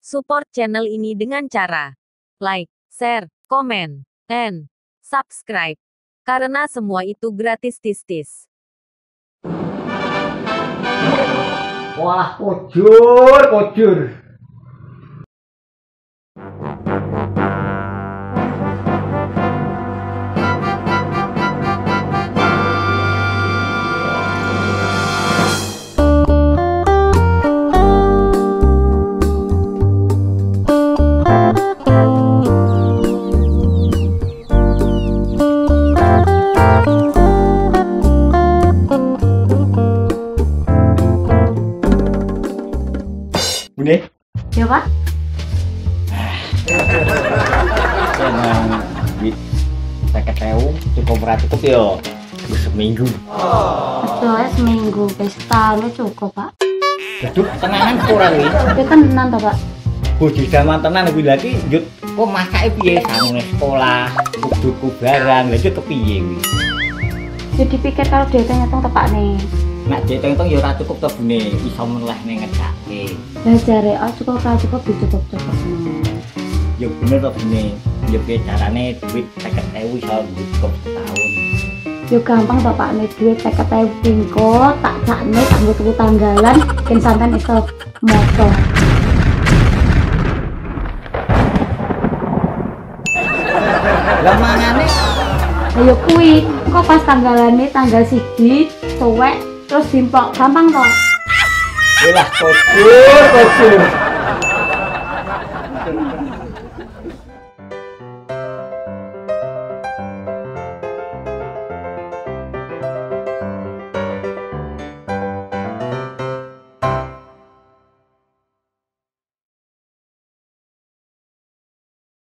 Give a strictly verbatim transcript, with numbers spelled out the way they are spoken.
Support channel ini dengan cara like, share, komen, and subscribe. Karena semua itu gratis tis-tis. Wah, kojur, kojur. Bune? Ya Pak? Senang duit seket ewu cukup ora cukup ya wis seminggu. Soalnya seminggu, wis setahun cukup Pak. Aduh, tenanan ora kuwi. Tapi kan tenan toh Pak. Bojo zaman tenan kuwi lagi njut kok masake piye sanune sekolah, kudu barang, lha itu kepiye kuwi. Jadi pikir kalau dihitung-hitung tepak nih. Nek dihitung-hitung ya ora cukup to Bune, iso meneh ning ngedake. Lah jare oh cukup ora cukup dicukup-cukup. Ya bener to Bune, ya piye carane duit seket ewu iso cukup setahun. Yo gampang toh Pak nih duit seket ewu pingko tak sakne kanggo tuku tanggalan ben sampean iso moco. Lah mangane Ayo kuwi, kok pas tanggalane tanggal siji, suwek terus dimpok gampang toh. Lah kojur, kojur.